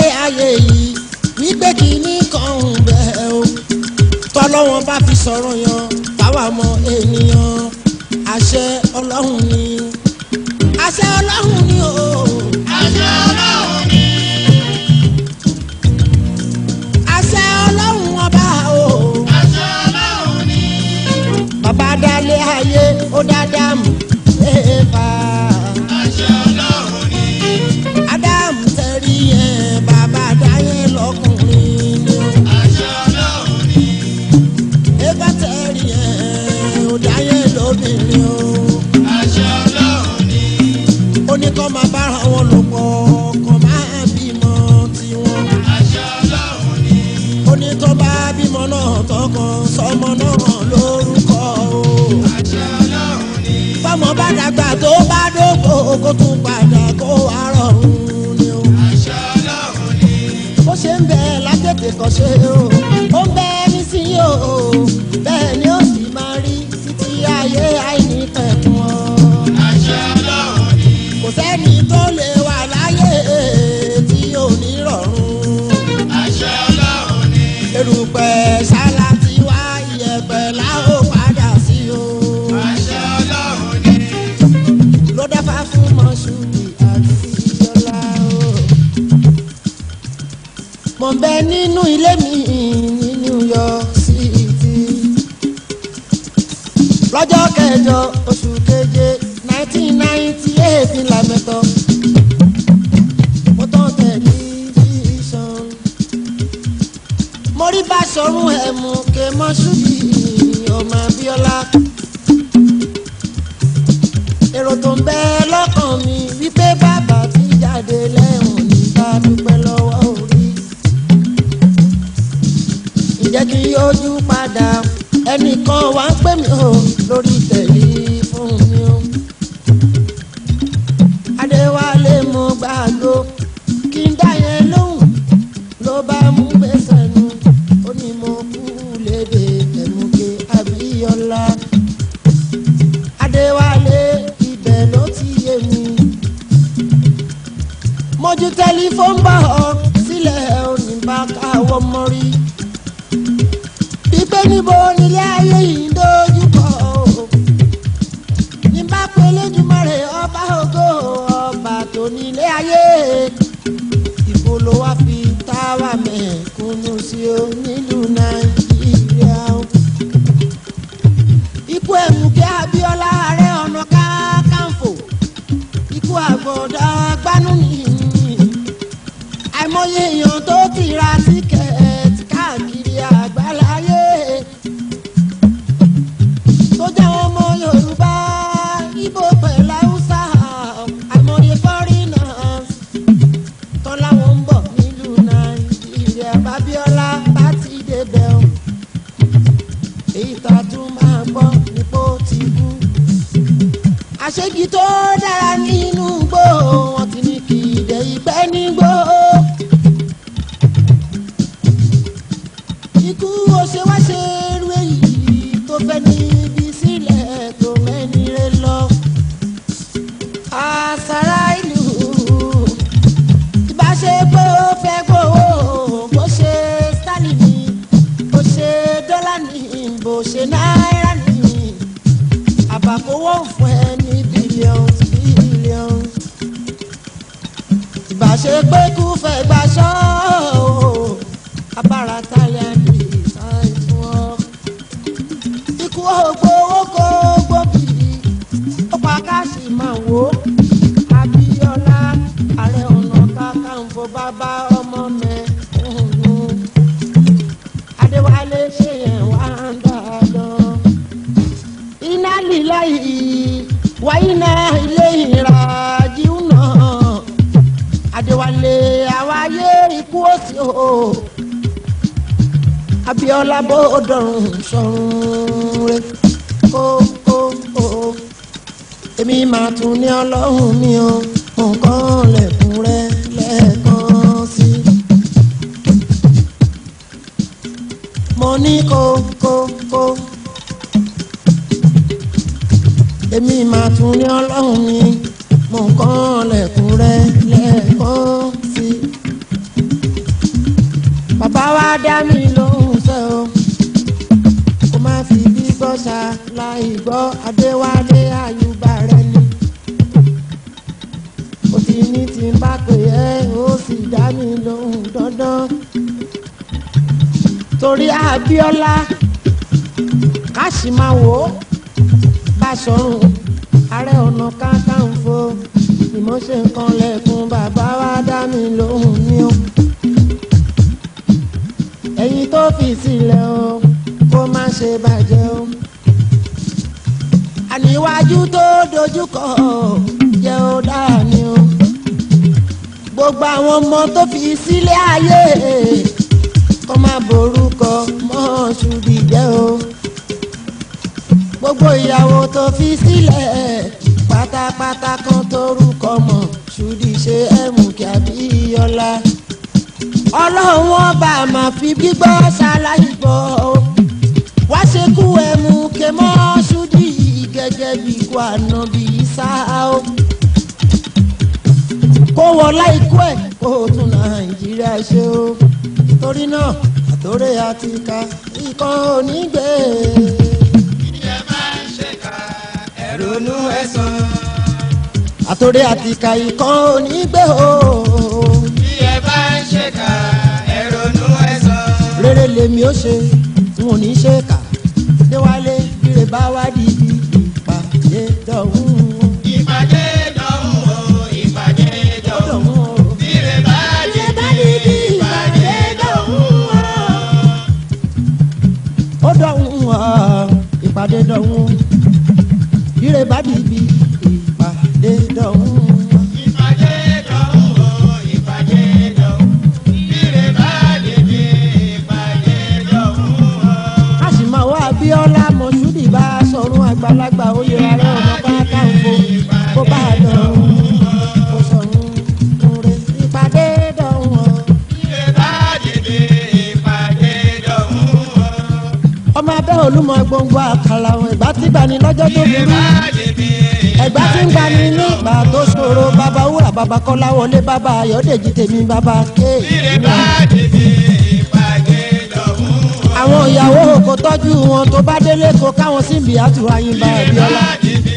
ayé yìí wípé kìíní kan ń bẹ o tọ́lọ́wọ́n bá fi sọ̀rọ̀ yan táwa mọ ènìyàn àṣẹ Ọlọ́run ni àṣẹ Ọlọ́run ni o àṣẹ Ọlọ́run ni àṣẹ Ọlọ́run ọba o àṣẹ Ọlọ́run ni bàbá dálé ayé ó dá Ádámù Éfà àṣẹ Ọlọ́run ni Ádámù tẹ̀rí yẹn bàbá dáyé lọ́kùnrin ni àṣẹ Ọlọ́run ni Éfà tẹ̀rí yẹn ó dáyé lóbìnrin o àṣẹ Ọlọ́run ni ó ní kó máa bára wọn lò pọ̀ kó máa bímọ tiwọn àṣẹ Ọlọ́run ni ó ní tó bá bímọ náà tọkàn sọmọ náà lórúkọ o àṣẹ Ọlọ́run ni fọmọ bá dàgbà tó bá dógbò kó tún padà kó wá rọrùn ni o àṣẹ Ọlọ́run ni bó ṣe ń bẹ látètè kàn ṣe o ó ń bẹ nísìnyí o bẹ́ẹ̀ ni ó sì máa rí títí ayé àìní pẹ̀kun o àṣẹ Ọlọ́run ni kò sẹ́ni tó lè wà láyé tí ò ní rọrùn àṣẹ Ọlọ́run ni erùpẹ̀ ṣálá ti wá iyẹ̀pẹ̀ la ó padà sí o àṣẹ Ọlọ́run ni ló dáfá fún Mọ́ṣúdì àti Ìyọlá o. Mo ń bẹ nínú ilé mi ní New York City lọ́jọ́ kẹjọ oṣù keje 1998 ní Lamẹ́tọ̀ mo tán tẹlifíṣàn mo rí Báṣọ̀run ẹ̀mú ké Mọ́ṣúdì ọmọ Abíọ́lá èrò tó ń bẹ lọ́kàn mi wípé bàbá ti jáde lẹ́wọ̀n ní bá dúpẹ́ lọ́wọ́ orí ǹjẹ́ kí ojú padà ẹnìkan wá ń pè mí o lórí tẹlifóònù mi o Adéwálé mo gbàgbó kí n dá yẹn lóhùn ló bá mú gbèsè nu ó ní mo kú lédè Ẹ̀múké Abíọ́lá Adéwálé ibẹ̀ ló ti yé mi mojú tẹlifóònù bá ọ sílẹ̀ òní bá káwọ́ mọ́rí pípé níbo nílé ayé yìí ń dojú kọ o ní bá pé Elédùmarè ọba ògo ọba tó nílé ayé ìbò ló wá fi táwa mẹ̀kúnnù sí o nílùú Nàìjíríà ikú Ẹ̀múké Abíọ́lá Ààrẹ Ọ̀nà Kakanfò ikú àgbọ̀dá gbanú nìyí àìmọye èèyàn tó ti ra tíkẹ́ẹ̀tì káàkiri àgbáláyé tó jẹ́ ọmọ Yorùbá Ìgbò pẹ̀lú Haúsá àìmọye foreigners tán láwọn ń bọ̀ nílùú Nàìjíríà Abíọ́lá bá ti débẹ̀ o èyí tá a tún máa gbọ́ nípò ti kú àṣegì tó dára nínú igbó wọn ti ní kì í dé ìgbẹ́ nígbó ikú ó ṣe wá ṣe rú èyí tó fẹ́ níbi sílẹ̀ tó mẹ́ni rẹ lọ àṣàrà ìlú ìbáṣepọ̀ fẹ́ gbowó bó ṣe Sterling ní bó ṣe dọ́là ní bó ṣe náírà ní àbàkówó fún ẹ ní billions ìbáṣepọ̀ kú fẹ́ gbaṣọ́ abára táyà ní ìsáìfún ọ ikú ògbówó kó gbòbí ó pa káàsì máa wò ó Abíọ́lá Ààrẹ Ọ̀nà Kakanfò bàbá ọmọ mẹ́kúnnù Adéwálé ṣe yẹn wá ń dáadọ́ iná lílá yìí wáyé náà ilé ìrajú náà Adéwálé àwáyé ikú òsì o Abíọ́lá bó dọ̀rùn sọ̀rùn rẹ̀ ó èmi máa tún ní Ọlọ́run mi o nǹkan lẹ̀kùn rẹ̀ lẹ́ẹ̀kan sí mo ní kó èmi máa tún ní Ọlọ́run mi nǹkan lẹ̀kùn rẹ̀ lẹ́ẹ̀kan sí dá mi lóhùn sẹ́ o kó má fi bí gbọ́sà láì gbọ́ Adéwálé Àyùbá rẹ ni ó ti ní tí n bá pè ẹ́ ó sì dá mi lóhùn dandan torí Abíọ́lá Káṣímáwò Báṣọ̀run Ààrẹ Ọ̀nà Kakanfò ìmọ̀ṣẹ́ nǹkan lẹ́kùn bàbá wa dá mi lóhùn ní o ẹ̀yin tó fi sílẹ̀ o kó má ṣe bàjẹ́ o àníwájú tó dojúkọ jẹ́ ó dáa ni o gbogbo àwọn ọmọ tó fi sílẹ̀ ayé kó má borúkọ Mọ́ṣúdì jẹ́ o gbogbo ìyàwó tó fi sílẹ̀ pátápátá kan torúkọ Mọ́ṣúdì ṣe ẹ̀mú kí Abíọ́lá ọlọ́run ọba máa fi gbígbọ́ ṣàlàyé bọ̀ wá ṣe kú ẹ̀mú kí Mọ́ṣúdì gẹ́gẹ́ bí ikú ànábì Ìsá o kó wọlá ikú ẹ̀ kó tún Nàìjíríà ṣe o torí náà àtòrè àti ìka ìkan onígbè. ìyẹn máa ń ṣèkà ẹ̀rọnú ẹ̀sán. àtòrè àti ìka ìkan onígbè o. ìyẹn máa ń ṣèkà ẹ̀rọnú ẹ̀sán. rere lèmi ó ṣe tí wọn ò ní ṣe kà Déwálé bírè bá wá di ibi ìpàdé dọ̀hún. ìpàdé dọ̀hún o ìpàdé dọ̀hún o bírè bá di ibi ìpàdé dọ̀hún o. ó dọ̀hún ìpàdé dọ̀hún bírè bá di ibi ìpàdé dọ̀hún. ìpàdé dọ̀hún o ìpàdé dọ̀hún bírè bá di ibi ìpàdé dọ̀hún o. Káṣímáwò Abíọ́lá Mọ́ṣúdì Báṣọ̀run àgbàlagbà oyè Ààrẹ Ọ̀nà Kakanfò kó bá dọ̀hún kó sọ̀hún kúrẹ́ ìpàdé dọ̀hún o. bírè bá di ibi ìpàdé dọ̀hún o. ọmọ abẹ́ Olúmọ gbòǹgbò àkàlà àwọn Ẹ̀gbá tí gbani lọ́jọ́ tó bírè burú bá di ibi Ẹ̀gbá tí ń gbani nígbà tó ṣòro bàbá wúrà bàbá Kọ́láwọlé bàbá Ayọ̀dèjì tèmi bàbá ké. bírè bá di ibi ìpàdé dọ̀hún o. àwọn ìyàwó kò tọ́jú wọn tó bá délé kó káwọn síbi àtúrà yín bá Abíọ́lá. bírè bá di ibi